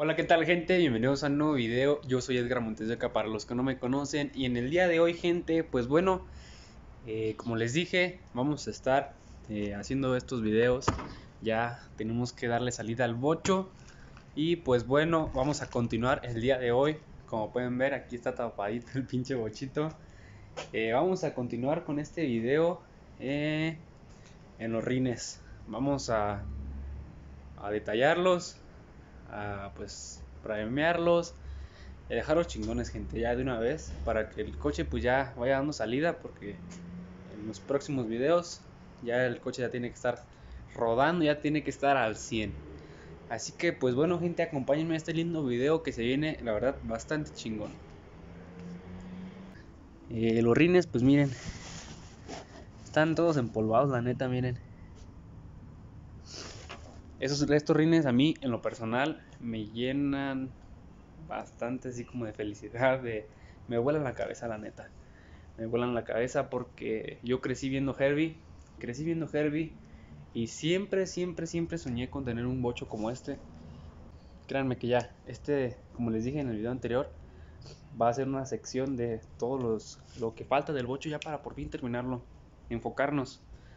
Hola, ¿qué tal, gente? Bienvenidos a un nuevo video. Yo soy Edgar Montes de Oca para los que no me conocen. Y en el día de hoy, gente, pues bueno, como les dije, vamos a estar haciendo estos videos. Ya tenemos que darle salida al bocho. Y pues bueno, vamos a continuar el día de hoy. Como pueden ver, aquí está tapadito el pinche bochito. Vamos a continuar con este video en los rines. Vamos a detallarlos, a pues premiarlos y a dejarlos chingones, gente, ya de una vez, para que el coche pues ya vaya dando salida, porque en los próximos videos ya el coche ya tiene que estar rodando, ya tiene que estar al 100. Así que pues bueno, gente, acompáñenme a este lindo video que se viene, la verdad, bastante chingón. Los rines, pues miren, están todos empolvados, la neta, miren. Estos rines a mí, en lo personal, me llenan bastante así como de felicidad, me vuelan la cabeza, la neta. Me vuelan la cabeza porque yo crecí viendo Herbie y siempre soñé con tener un bocho como este. Créanme que ya, como les dije en el video anterior, va a ser una sección de lo que falta del bocho ya para por fin terminarlo, enfocarnos.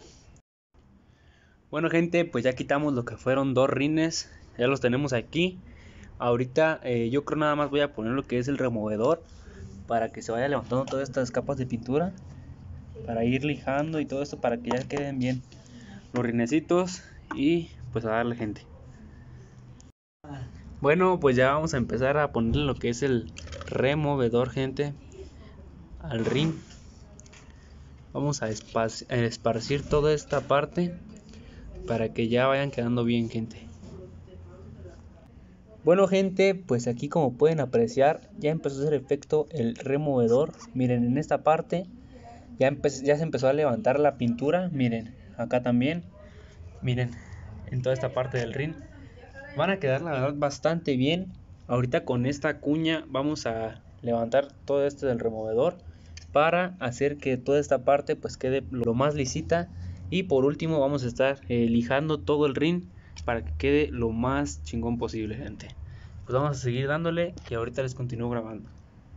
Bueno, gente, pues ya quitamos lo que fueron dos rines, ya los tenemos aquí. Ahorita yo creo nada más voy a poner lo que es el removedor para que se vaya levantando todas estas capas de pintura, para ir lijando y todo esto para que ya queden bien los rinecitos y pues a darle, gente. Bueno, pues ya vamos a empezar a ponerle lo que es el removedor, gente, al rin. Vamos a esparcir toda esta parte para que ya vayan quedando bien, gente. Bueno, gente, pues aquí como pueden apreciar ya empezó a hacer efecto el removedor. Miren, en esta parte ya se empezó a levantar la pintura. Miren, acá también. Miren, en toda esta parte del rin van a quedar la verdad bastante bien. Ahorita con esta cuña vamos a levantar todo esto del removedor para hacer que toda esta parte pues quede lo más lisita. Y por último vamos a estar lijando todo el rin para que quede lo más chingón posible, gente. Pues vamos a seguir dándole y ahorita les continúo grabando.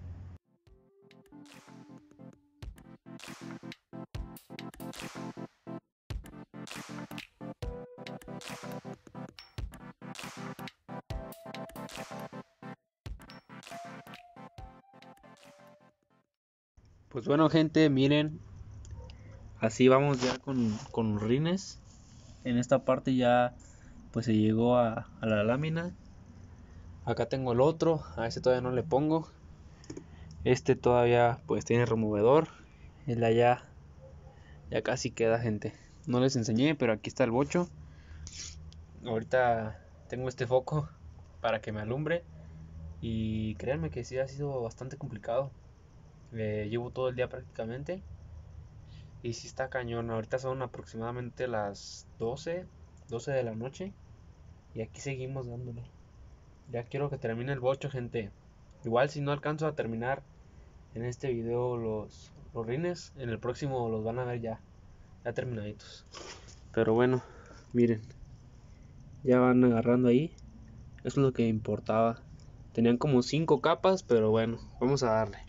Pues bueno, gente, miren, así vamos ya con los rines. En esta parte ya pues se llegó a la lámina. Acá tengo el otro, a este todavía no le pongo. Este todavía pues tiene removedor. El de allá ya casi queda, gente. No les enseñé, pero aquí está el bocho. Ahorita tengo este foco para que me alumbre. Y créanme que sí ha sido bastante complicado. Llevo todo el día prácticamente. Y sí está cañón. Ahorita son aproximadamente las 12 de la noche. Y aquí seguimos dándole. Ya quiero que termine el bocho, gente. Igual si no alcanzo a terminar en este video los rines, en el próximo los van a ver ya terminaditos. Pero bueno, miren, ya van agarrando ahí. Eso es lo que importaba. Tenían como 5 capas, pero bueno, vamos a darle.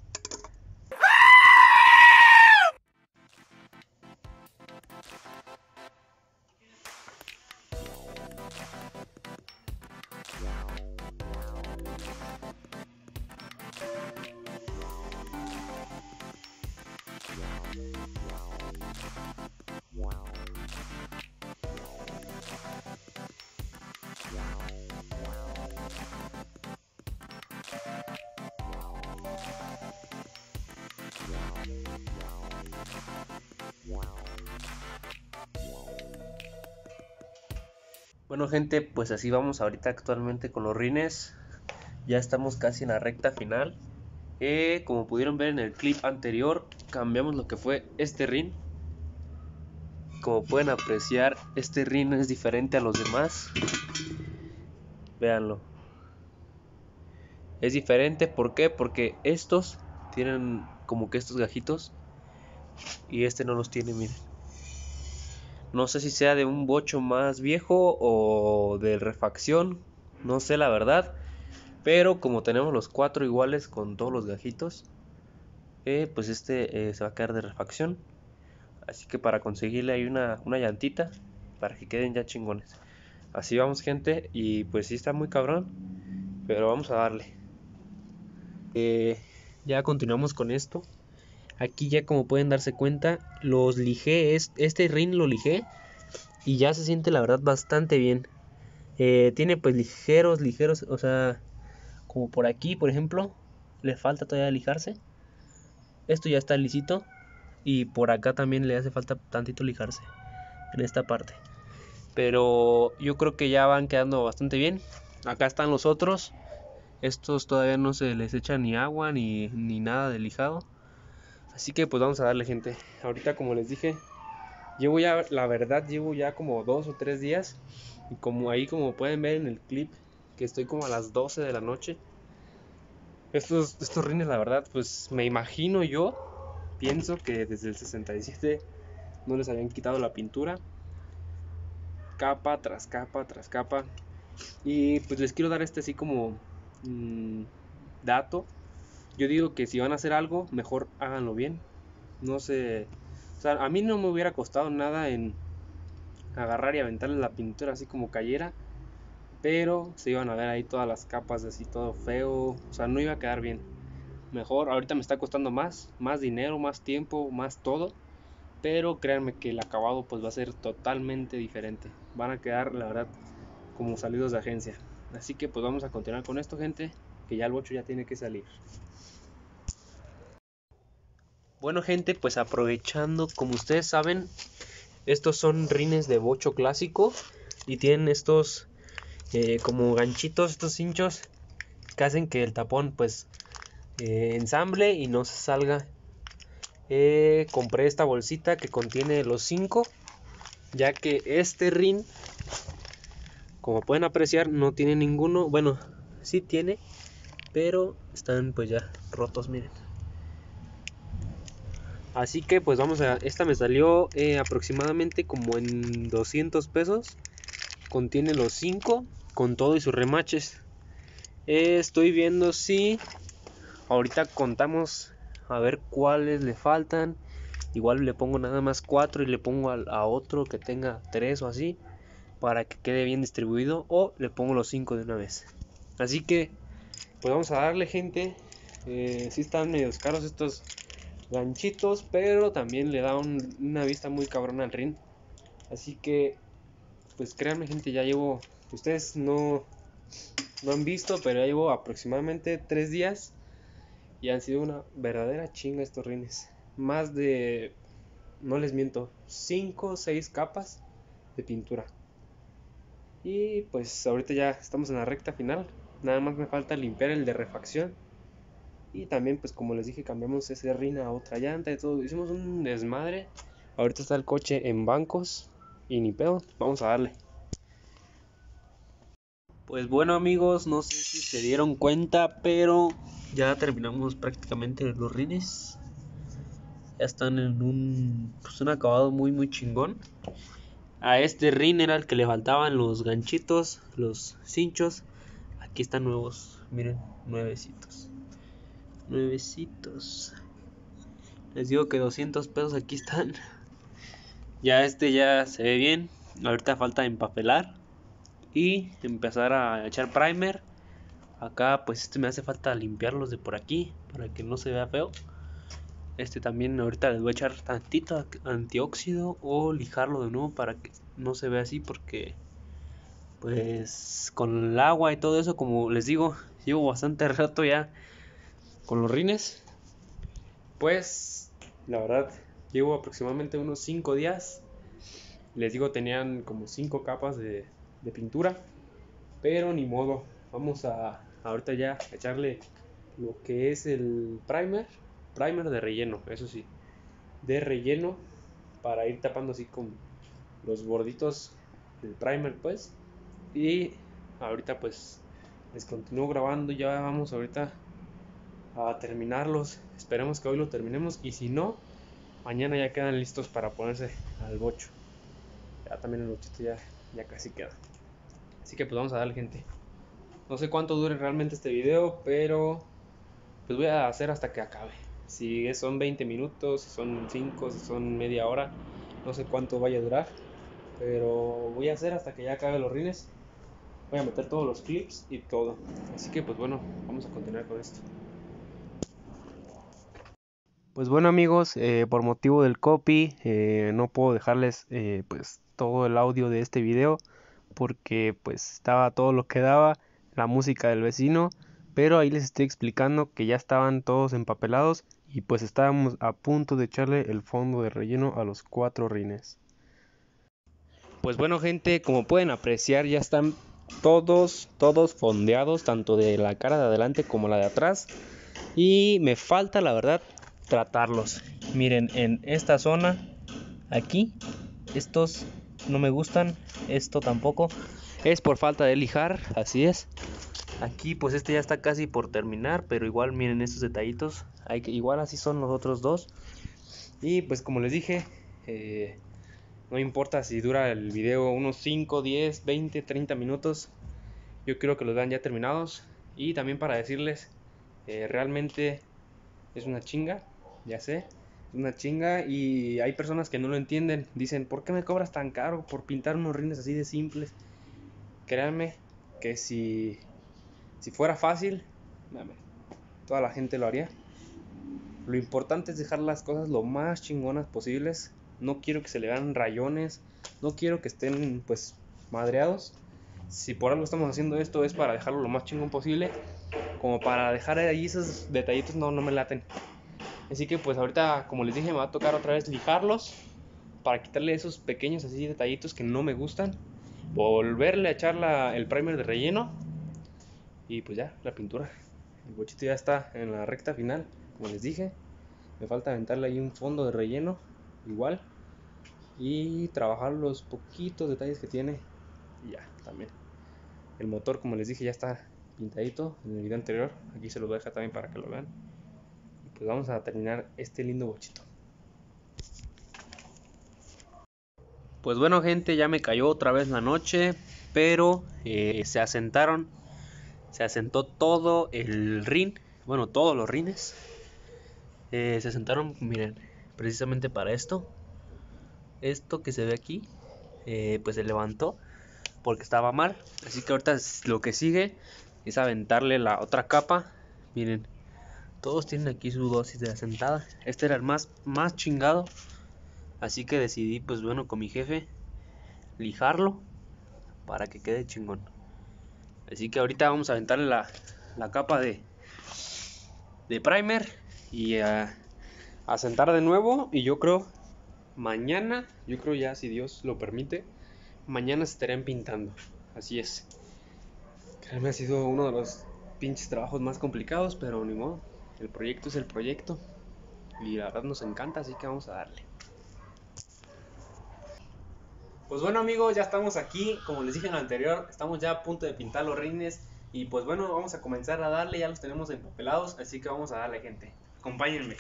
Bueno, gente, pues así vamos ahorita actualmente con los rines. Ya estamos casi en la recta final. Como pudieron ver en el clip anterior, cambiamos lo que fue este rin. Como pueden apreciar, este rin es diferente a los demás. Véanlo. Es diferente, ¿por qué? Porque estos tienen como que estos gajitos y este no los tiene, miren. No sé si sea de un bocho más viejo o de refacción, no sé la verdad, pero como tenemos los 4 iguales con todos los gajitos, pues se va a quedar de refacción. Así que para conseguirle hay una llantita para que queden ya chingones. Así vamos, gente, y pues sí está muy cabrón, pero vamos a darle. Ya continuamos con esto. Aquí ya, como pueden darse cuenta, los lijé, este rin lo lijé y ya se siente la verdad bastante bien. Tiene pues ligeros, o sea, como por aquí, por ejemplo, le falta todavía lijarse. Esto ya está lisito y por acá también le hace falta tantito lijarse en esta parte. Pero yo creo que ya van quedando bastante bien. Acá están los otros. Estos todavía no se les echa ni agua ni nada de lijado. Así que pues vamos a darle, gente. Ahorita, como les dije, la verdad llevo ya como 2 o 3 días. Y como pueden ver en el clip, que estoy como a las 12 de la noche. Estos rines, la verdad, pues me imagino pienso que desde el 67 no les habían quitado la pintura. Capa tras capa tras capa. Y pues les quiero dar así como dato. Yo digo que si van a hacer algo, mejor háganlo bien. No sé, o sea, a mí no me hubiera costado nada en agarrar y aventarle la pintura así como cayera, pero se iban a ver ahí todas las capas así todo feo, o sea, no iba a quedar bien. Mejor, ahorita me está costando más dinero, más tiempo, más todo, pero créanme que el acabado pues va a ser totalmente diferente. Van a quedar, la verdad, como salidos de agencia. Así que pues vamos a continuar con esto, gente, que ya el bocho ya tiene que salir. Bueno, gente, pues aprovechando, como ustedes saben, estos son rines de bocho clásico y tienen estos como ganchitos, estos hinchos que hacen que el tapón pues ensamble y no se salga. Compré esta bolsita que contiene los 5, ya que este rin, como pueden apreciar, no tiene ninguno. Bueno, sí tiene, pero están pues ya rotos, miren. Así que pues esta me salió aproximadamente como en 200 pesos. Contiene los 5 con todo y sus remaches. Estoy viendo si ahorita contamos a ver cuáles le faltan. Igual le pongo nada más 4 y le pongo a otro que tenga 3 o así, para que quede bien distribuido, o le pongo los 5 de una vez. Así que pues vamos a darle, gente. Sí están medio caros estos ganchitos, pero también le da una vista muy cabrona al rin. Así que pues créanme, gente, ya llevo, ustedes no han visto, pero ya llevo aproximadamente 3 días y han sido una verdadera chinga estos rines. Más de, no les miento, 5 o 6 capas de pintura. Y pues ahorita ya estamos en la recta final. Nada más me falta limpiar el de refacción. Y también, pues como les dije, cambiamos ese rin a otra llanta y todo. Hicimos un desmadre. Ahorita está el coche en bancos y ni pedo. Vamos a darle. Pues bueno, amigos, no sé si se dieron cuenta, pero ya terminamos prácticamente los rines. Ya están en un acabado muy chingón. A este rin era el que le faltaban los ganchitos, los cinchos. Aquí están nuevos, miren, nuevecitos. Les digo que 200 pesos aquí están. Ya ya se ve bien. Ahorita falta empapelar y empezar a echar primer. Acá pues me hace falta limpiarlos de por aquí para que no se vea feo. También ahorita les voy a echar tantito antióxido o lijarlo de nuevo para que no se vea así, porque pues con el agua y todo eso, como les digo, llevo bastante rato ya con los rines. Pues la verdad llevo aproximadamente unos 5 días. Les digo, tenían como 5 capas de pintura, pero ni modo. Vamos a ahorita ya echarle lo que es el primer de relleno, eso sí, de relleno, para ir tapando así con los borditos del primer, pues. Y ahorita pues les continúo grabando. Ya vamos ahorita a terminarlos. Esperemos que hoy lo terminemos, y si no, mañana ya quedan listos para ponerse al bocho. Ya también el bochito ya casi queda. Así que pues vamos a darle, gente. No sé cuánto dure realmente este video, pero pues voy a hacer hasta que acabe. Si son 20 minutos, si son 5, si son media hora, no sé cuánto vaya a durar, pero voy a hacer hasta que ya acabe los rines. Voy a meter todos los clips y todo. Así que pues bueno, vamos a continuar con esto. Pues bueno amigos, por motivo del copy no puedo dejarles pues todo el audio de este video porque pues estaba todo lo que daba, la música del vecino, pero ahí les estoy explicando que ya estaban todos empapelados y pues estábamos a punto de echarle el fondo de relleno a los 4 rines. Pues bueno gente, como pueden apreciar ya están todos fondeados, tanto de la cara de adelante como la de atrás, y me falta la verdad tratarlos. Miren, en esta zona aquí, estos no me gustan, esto tampoco, es por falta de lijar, así es. Aquí pues este ya está casi por terminar, pero igual miren estos detallitos, igual así son los otros dos. Y pues como les dije, no importa si dura el video unos 5, 10, 20, 30 minutos, yo quiero que los vean ya terminados. Y también para decirles, realmente es una chinga, ya sé, es una chinga y hay personas que no lo entienden. Dicen, ¿por qué me cobras tan caro por pintar unos rines así de simples? Créanme que si fuera fácil, toda la gente lo haría. Lo importante es dejar las cosas lo más chingonas posibles. No quiero que se le vean rayones, no quiero que estén pues madreados. Si por algo estamos haciendo esto es para dejarlo lo más chingón posible. Como para dejar ahí esos detallitos, no me laten. Así que pues ahorita, como les dije, me va a tocar otra vez lijarlos para quitarle esos pequeños así detallitos que no me gustan. Volverle a echar el primer de relleno. Y pues ya, la pintura. El bochito ya está en la recta final, como les dije. Me falta aventarle ahí un fondo de relleno, igual. Y trabajar los poquitos detalles que tiene. Y ya, también. El motor, como les dije, ya está pintadito en el video anterior. Aquí se los voy a dejar también para que lo vean. Y pues vamos a terminar este lindo bochito. Pues bueno gente, ya me cayó otra vez la noche, pero se asentó todo el rin, bueno, todos los rines, se asentaron, miren, precisamente para esto que se ve aquí, pues se levantó porque estaba mal, así que ahorita lo que sigue es aventarle la otra capa, miren, todos tienen aquí su dosis de asentada, este era el más chingado, así que decidí, pues bueno, con mi jefe, lijarlo para que quede chingón. Así que ahorita vamos a aventarle la capa de primer y a sentar de nuevo. Y yo creo mañana, ya si Dios lo permite, mañana se estarán pintando. Así es. Créanme, ha sido uno de los pinches trabajos más complicados, pero ni modo. El proyecto es el proyecto y la verdad nos encanta, así que vamos a darle. Pues bueno amigos, ya estamos aquí, como les dije en lo anterior, estamos ya a punto de pintar los rines y pues bueno, vamos a comenzar a darle, ya los tenemos empapelados, así que vamos a darle gente, acompáñenme.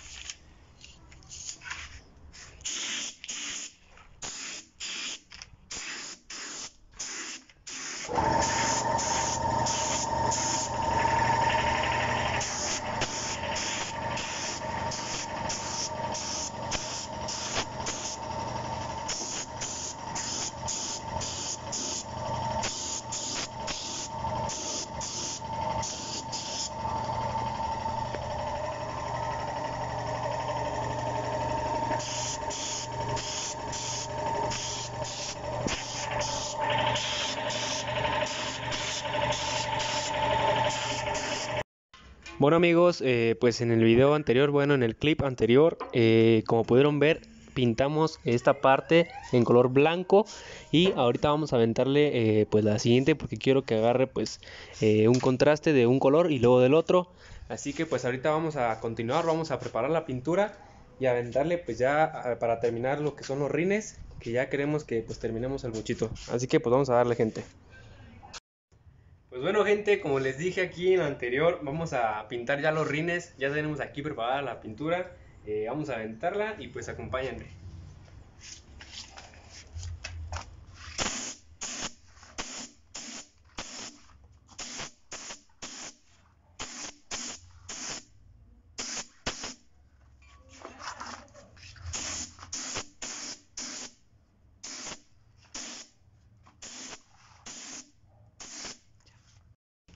Bueno amigos, pues en el video anterior, bueno en el clip anterior, como pudieron ver, pintamos esta parte en color blanco y ahorita vamos a aventarle pues la siguiente porque quiero que agarre pues un contraste de un color y luego del otro. Así que pues ahorita vamos a continuar, vamos a preparar la pintura y aventarle pues ya para terminar lo que son los rines, que ya queremos que pues terminemos el bochito. Así que pues vamos a darle gente. Pues bueno gente, como les dije aquí en lo anterior, vamos a pintar ya los rines, ya tenemos aquí preparada la pintura, vamos a aventarla y pues acompáñenme.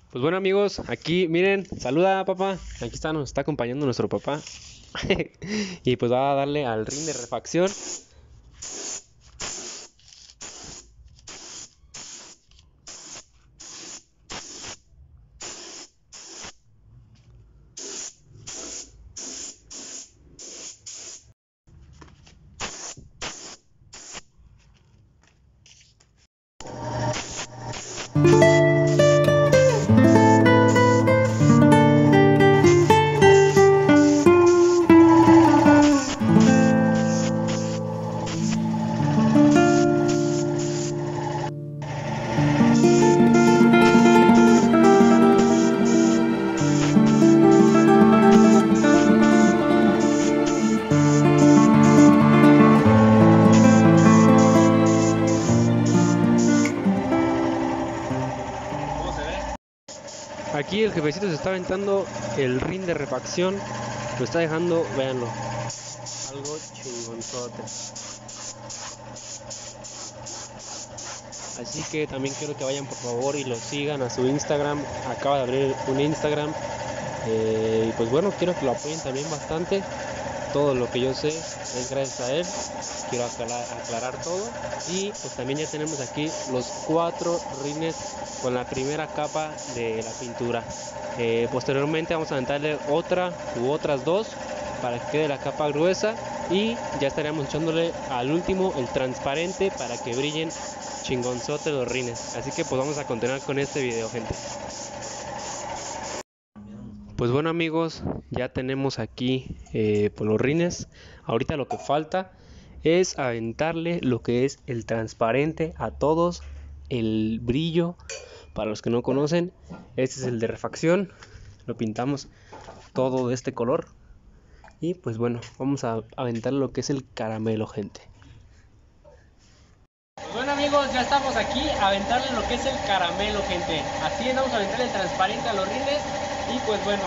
Pues bueno amigos, aquí miren, saluda papá, aquí está, nos está acompañando nuestro papá. Y pues va a darle al rin de refacción. Aquí el jefecito se está aventando el rin de refacción, lo está dejando, véanlo, algo chingonzote. Así que también quiero que vayan por favor y lo sigan a su Instagram, acaba de abrir un Instagram. Y pues bueno, quiero que lo apoyen también bastante. Todo lo que yo sé es gracias a él. Quiero aclarar todo. Y pues también ya tenemos aquí los 4 rines con la primera capa de la pintura. Posteriormente vamos a aventarle otra u otras 2 para que quede la capa gruesa. Y ya estaríamos echándole al último el transparente para que brillen chingonzote los rines. Así que pues vamos a continuar con este video, gente. Pues bueno amigos, ya tenemos aquí pues los rines. Ahorita lo que falta es aventarle lo que es el transparente a todos, el brillo. Para los que no conocen, este es el de refacción. Lo pintamos todo de este color. Y pues bueno, vamos a aventarle lo que es el caramelo, gente. Pues bueno amigos, ya estamos aquí a aventarle lo que es el caramelo, gente. Así vamos a aventarle el transparente a los rines. Y pues bueno,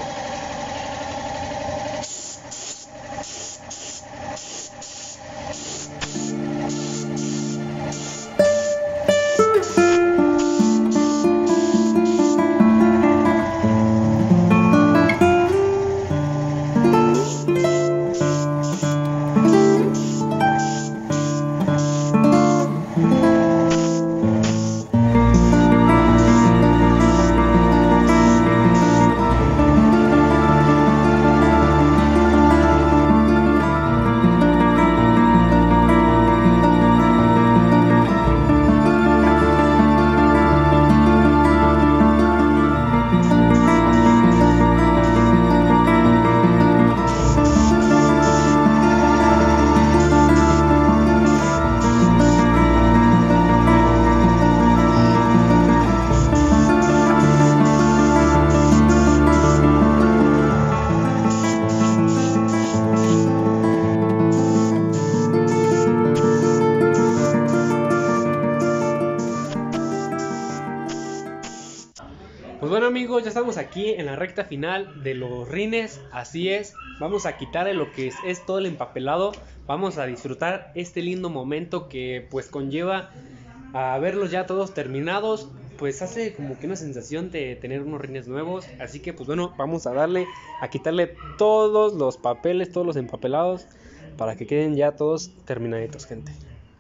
pues bueno amigos, ya estamos aquí en la recta final de los rines. Así es, vamos a quitarle lo que es todo el empapelado. Vamos a disfrutar este lindo momento que pues conlleva a verlos ya todos terminados. Pues hace como que una sensación de tener unos rines nuevos. Así que pues bueno, vamos a darle a quitarle todos los papeles, todos los empapelados, para que queden ya todos terminaditos, gente.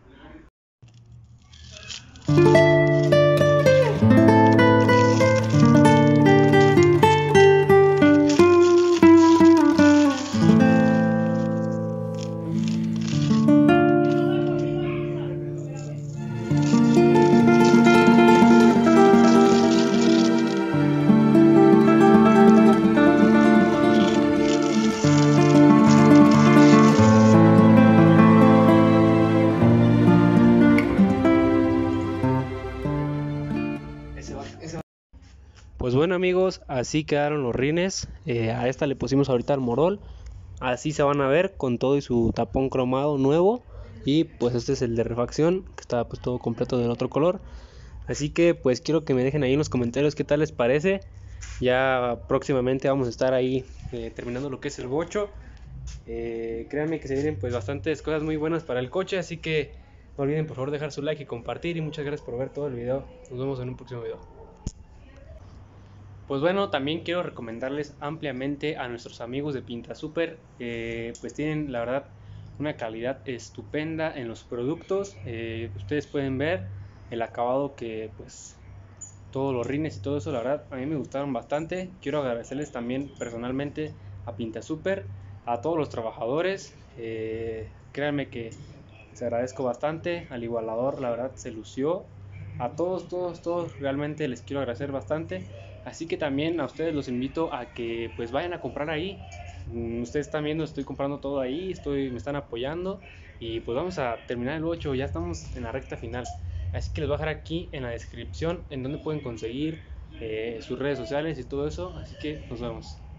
Pues bueno amigos, así quedaron los rines. A esta le pusimos ahorita el morol. Así se van a ver con todo y su tapón cromado nuevo. Y pues este es el de refacción, que está pues todo completo del otro color. Así que pues quiero que me dejen ahí en los comentarios qué tal les parece. Ya próximamente vamos a estar ahí terminando lo que es el bocho. Créanme que se vienen pues bastantes cosas muy buenas para el coche. Así que no olviden por favor dejar su like y compartir. Y muchas gracias por ver todo el video. Nos vemos en un próximo video. Pues bueno, también quiero recomendarles ampliamente a nuestros amigos de Pinta Super, pues tienen la verdad una calidad estupenda en los productos. Ustedes pueden ver el acabado que pues todos los rines y todo eso, la verdad a mí me gustaron bastante. Quiero agradecerles también personalmente a Pinta Super, a todos los trabajadores. Créanme que les agradezco bastante. Al igualador la verdad se lució. A todos realmente les quiero agradecer bastante. Así que también a ustedes los invito a que pues vayan a comprar ahí. Ustedes están viendo, estoy comprando todo ahí, me están apoyando y pues vamos a terminar el 8, ya estamos en la recta final. Así que les voy a dejar aquí en la descripción en donde pueden conseguir sus redes sociales y todo eso. Así que nos vemos.